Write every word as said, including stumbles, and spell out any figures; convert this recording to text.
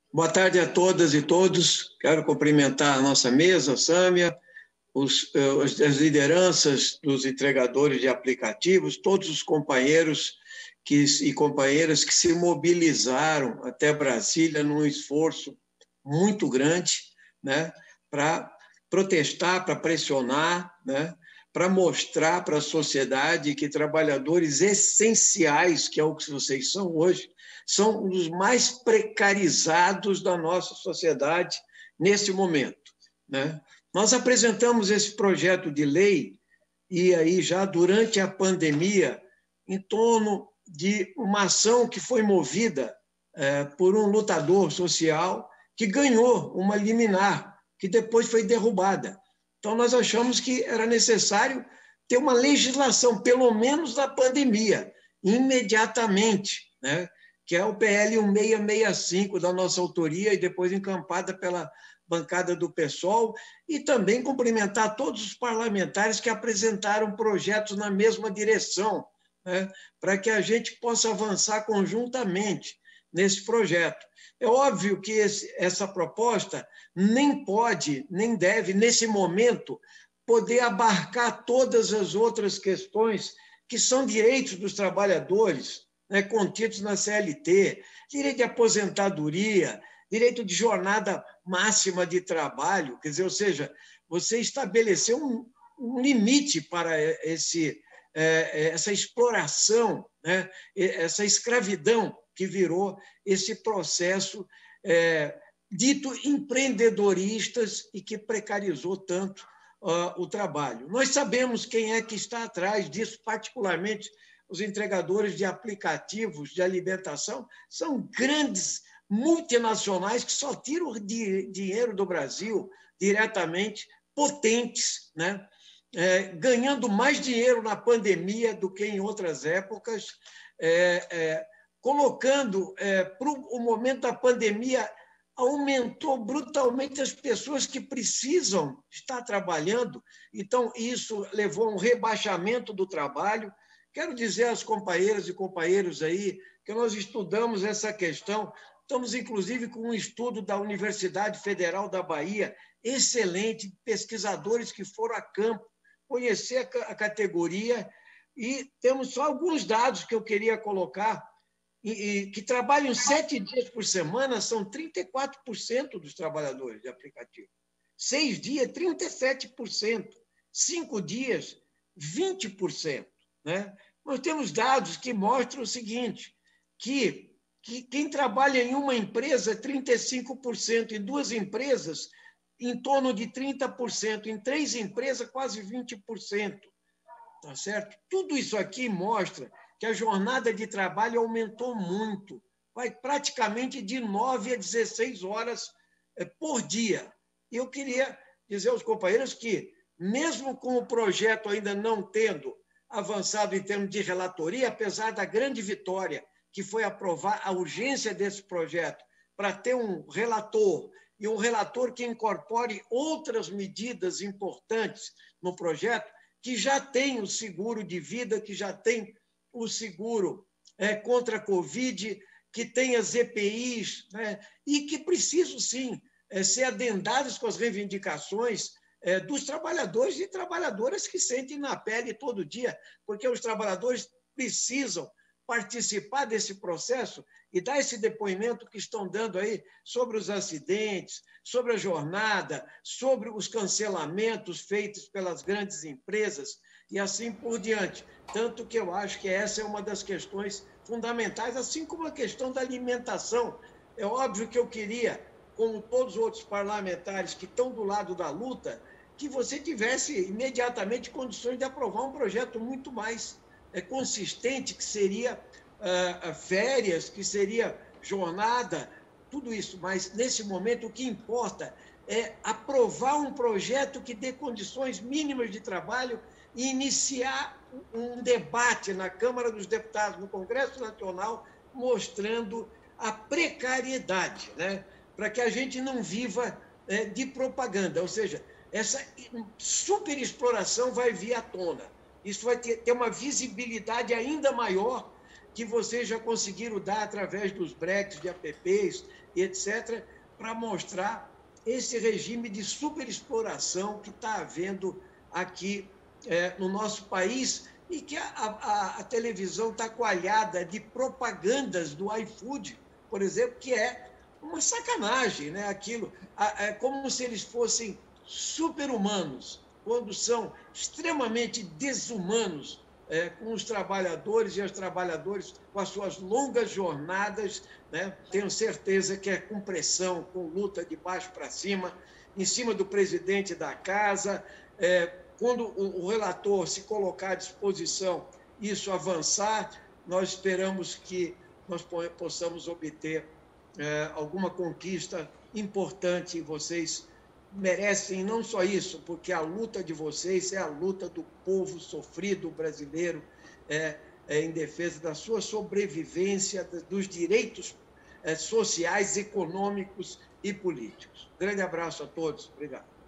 Boa tarde a todas e todos. Quero cumprimentar a nossa mesa, a Sâmia, os, as lideranças dos entregadores de aplicativos, todos os companheiros que, e companheiras que se mobilizaram até Brasília num esforço muito grande, né, para protestar, para pressionar, né, para mostrar para a sociedade que trabalhadores essenciais, que é o que vocês são hoje, são os mais precarizados da nossa sociedade nesse momento, né? Nós apresentamos esse projeto de lei e aí já durante a pandemia, em torno de uma ação que foi movida é, por um lutador social que ganhou uma liminar, que depois foi derrubada. Então, nós achamos que era necessário ter uma legislação, pelo menos na pandemia, imediatamente, né? Que é o P L mil seiscentos e sessenta e cinco da nossa autoria e depois encampada pela bancada do PSOL, e também cumprimentar todos os parlamentares que apresentaram projetos na mesma direção, né, para que a gente possa avançar conjuntamente nesse projeto. É óbvio que esse, essa proposta nem pode, nem deve, nesse momento, poder abarcar todas as outras questões que são direitos dos trabalhadores, né, contidos na C L T, direito de aposentadoria, direito de jornada máxima de trabalho, quer dizer, ou seja, você estabeleceu um, um limite para esse, é, essa exploração, né, essa escravidão que virou esse processo é, dito empreendedoristas e que precarizou tanto uh, o trabalho. Nós sabemos quem é que está atrás disso, particularmente os entregadores de aplicativos de alimentação, são grandes multinacionais que só tiram dinheiro do Brasil diretamente, potentes, né? É, ganhando mais dinheiro na pandemia do que em outras épocas, é, é, colocando é, para o momento da pandemia, aumentou brutalmente as pessoas que precisam estar trabalhando, então isso levou a um rebaixamento do trabalho. Quero dizer às companheiras e companheiros aí que nós estudamos essa questão, estamos inclusive com um estudo da Universidade Federal da Bahia, excelente, pesquisadores que foram a campo, conhecer a categoria, e temos só alguns dados que eu queria colocar, e, e, que trabalham sete dias por semana, são trinta e quatro por cento dos trabalhadores de aplicativo. Seis dias, trinta e sete por cento. Cinco dias, vinte por cento. Né? Nós temos dados que mostram o seguinte, que, que quem trabalha em uma empresa, trinta e cinco por cento, em duas empresas, em torno de trinta por cento, em três empresas, quase vinte por cento. Tá certo? Tudo isso aqui mostra que a jornada de trabalho aumentou muito, vai praticamente de nove a dezesseis horas por dia. Eu queria dizer aos companheiros que, mesmo com o projeto ainda não tendo avançado em termos de relatoria, apesar da grande vitória que foi aprovar a urgência desse projeto para ter um relator e um relator que incorpore outras medidas importantes no projeto, que já tem o seguro de vida, que já tem o seguro é, contra a Covid, que tem as E P Is, né, e que precisam, sim, é, ser adendadas com as reivindicações é, dos trabalhadores e trabalhadoras que sentem na pele todo dia, porque os trabalhadores precisam participar desse processo e dar esse depoimento que estão dando aí sobre os acidentes, sobre a jornada, sobre os cancelamentos feitos pelas grandes empresas e assim por diante. Tanto que eu acho que essa é uma das questões fundamentais, assim como a questão da alimentação. É óbvio que eu queria, como todos os outros parlamentares que estão do lado da luta, que você tivesse imediatamente condições de aprovar um projeto muito mais é, consistente, que seria uh, férias, que seria jornada, tudo isso. Mas, nesse momento, o que importa é aprovar um projeto que dê condições mínimas de trabalho e iniciar um debate na Câmara dos Deputados, no Congresso Nacional, mostrando a precariedade, né? Para que a gente não viva é, de propaganda, ou seja, essa superexploração vai vir à tona. Isso vai ter, ter uma visibilidade ainda maior que vocês já conseguiram dar através dos breaks de apps e etcétera, para mostrar esse regime de superexploração que está havendo aqui é, no nosso país e que a, a, a televisão está coalhada de propagandas do iFood, por exemplo, que é uma sacanagem, né? Aquilo, é como se eles fossem super-humanos, quando são extremamente desumanos é, com os trabalhadores e as trabalhadoras, com as suas longas jornadas, né? Tenho certeza que é com pressão, com luta de baixo para cima, em cima do presidente da casa. É, quando o, o relator se colocar à disposição, isso avançar, nós esperamos que nós possamos obter é, alguma conquista importante e vocês merecem não só isso, porque a luta de vocês é a luta do povo sofrido brasileiro é, é, em defesa da sua sobrevivência, dos direitos é, sociais, econômicos e políticos. Grande abraço a todos. Obrigado.